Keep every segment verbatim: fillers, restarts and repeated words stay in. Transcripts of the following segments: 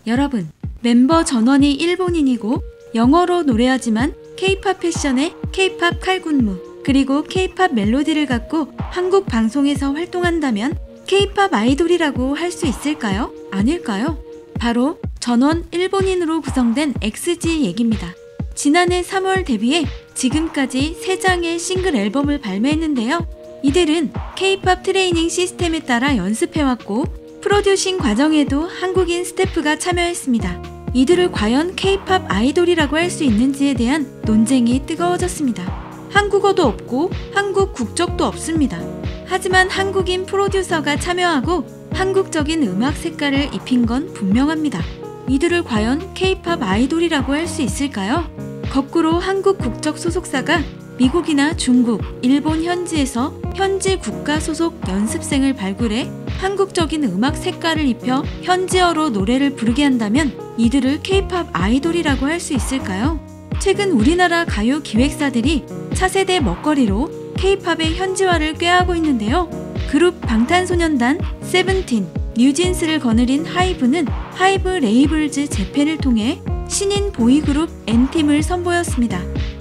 여러분, 멤버 전원이 일본인이고 영어로 노래하지만 케이팝 패션에 케이팝 칼군무 그리고 케이팝 멜로디를 갖고 한국 방송에서 활동한다면 케이팝 아이돌이라고 할 수 있을까요? 아닐까요? 바로 전원 일본인으로 구성된 엑스지 얘기입니다. 지난해 삼월 데뷔해 지금까지 세 장의 싱글 앨범을 발매했는데요. 이들은 케이팝 트레이닝 시스템에 따라 연습해왔고 프로듀싱 과정에도 한국인 스태프가 참여했습니다. 이들을 과연 케이팝 아이돌이라고 할 수 있는지에 대한 논쟁이 뜨거워졌습니다. 한국어도 없고 한국 국적도 없습니다. 하지만 한국인 프로듀서가 참여하고 한국적인 음악 색깔을 입힌 건 분명합니다. 이들을 과연 케이팝 아이돌이라고 할 수 있을까요? 거꾸로 한국 국적 소속사가 미국이나 중국, 일본 현지에서 현지 국가 소속 연습생을 발굴해 한국적인 음악 색깔을 입혀 현지어로 노래를 부르게 한다면 이들을 케이팝 아이돌이라고 할 수 있을까요? 최근 우리나라 가요 기획사들이 차세대 먹거리로 케이팝의 현지화를 꾀하고 있는데요. 그룹 방탄소년단, 세븐틴, 뉴진스를 거느린 하이브는 하이브 레이블즈 재팬을 통해 신인 보이그룹 엔팀을 선보였습니다.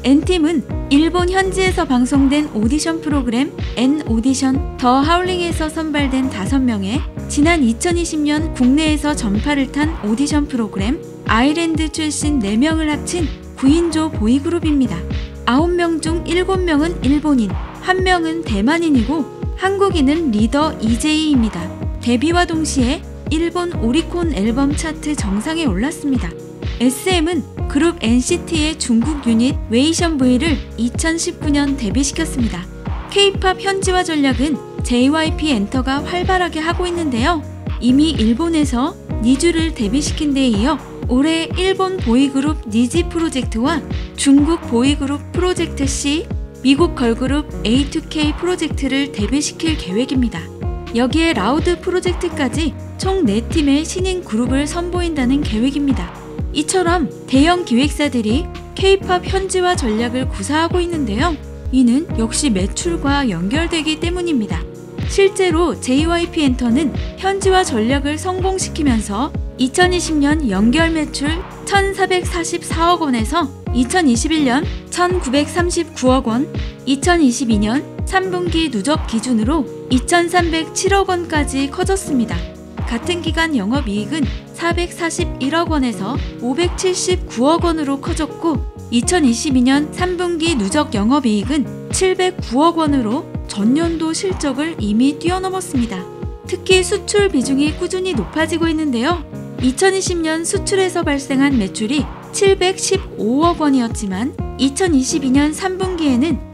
엔팀은 일본 현지에서 방송된 오디션 프로그램 N 오디션 더 하울링에서 선발된 다섯 명의 지난 이천이십 년 국내에서 전파를 탄 오디션 프로그램 아일랜드 출신 네 명을 합친 구 인조 보이그룹입니다. 아홉 명 중 일곱 명은 일본인, 한 명은 대만인이고 한국인은 리더 이제이입니다. 데뷔와 동시에 일본 오리콘 앨범 차트 정상에 올랐습니다. 에스엠은 그룹 엔시티의 중국 유닛 웨이션브이를 이천십구 년 데뷔시켰습니다. 케이팝 현지화 전략은 제이와이피 엔터가 활발하게 하고 있는데요. 이미 일본에서 니쥬를 데뷔시킨 데에 이어 올해 일본 보이그룹 니지 프로젝트와 중국 보이그룹 프로젝트 C, 미국 걸그룹 에이투케이 프로젝트를 데뷔시킬 계획입니다. 여기에 라우드 프로젝트까지 총 네 팀의 신인 그룹을 선보인다는 계획입니다. 이처럼 대형 기획사들이 케이팝 현지화 전략을 구사하고 있는데요. 이는 역시 매출과 연결되기 때문입니다. 실제로 제이와이피 엔터는 현지화 전략을 성공시키면서 이천이십 년 연결 매출 천사백사십사억 원에서 이천이십일 년 천구백삼십구억 원, 이천이십이 년 삼 분기 누적 기준으로 이천삼백칠억 원까지 커졌습니다. 같은 기간 영업이익은 사백사십일억 원에서 오백칠십구억 원으로 커졌고 이천이십이 년 삼 분기 누적 영업이익은 칠백구억 원으로 전년도 실적을 이미 뛰어넘었습니다. 특히 수출 비중이 꾸준히 높아지고 있는데요. 이천이십 년 수출에서 발생한 매출이 칠백십오억 원이었지만 이천이십이 년 삼 분기에는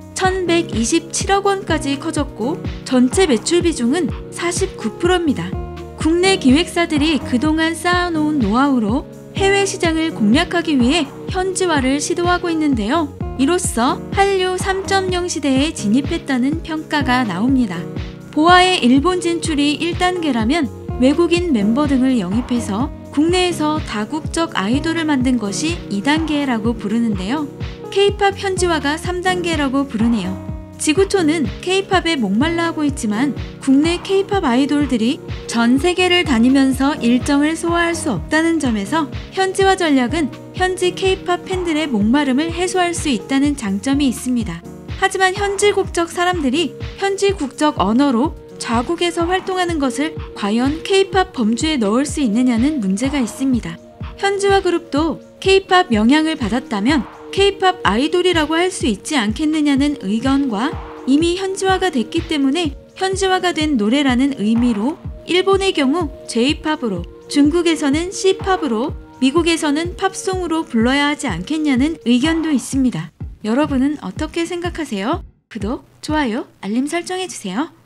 천백이십칠억 원까지 커졌고 전체 매출 비중은 사십구 퍼센트입니다. 국내 기획사들이 그동안 쌓아놓은 노하우로 해외 시장을 공략하기 위해 현지화를 시도하고 있는데요. 이로써 한류 삼 점 영 시대에 진입했다는 평가가 나옵니다. 보아의 일본 진출이 일 단계라면 외국인 멤버 등을 영입해서 국내에서 다국적 아이돌을 만든 것이 이 단계라고 부르는데요. 케이팝 현지화가 삼 단계라고 부르네요. 지구촌은 케이팝에 목말라 하고 있지만 국내 케이팝 아이돌들이 전 세계를 다니면서 일정을 소화할 수 없다는 점에서 현지화 전략은 현지 케이팝 팬들의 목마름을 해소할 수 있다는 장점이 있습니다. 하지만 현지 국적 사람들이 현지 국적 언어로 자국에서 활동하는 것을 과연 케이팝 범주에 넣을 수 있느냐는 문제가 있습니다. 현지화 그룹도 케이팝 영향을 받았다면 케이팝 아이돌이라고 할 수 있지 않겠느냐는 의견과 이미 현지화가 됐기 때문에 현지화가 된 노래라는 의미로 일본의 경우 제이팝으로, 중국에서는 씨팝으로, 미국에서는 팝송으로 불러야 하지 않겠냐는 의견도 있습니다. 여러분은 어떻게 생각하세요? 구독, 좋아요, 알림 설정해주세요.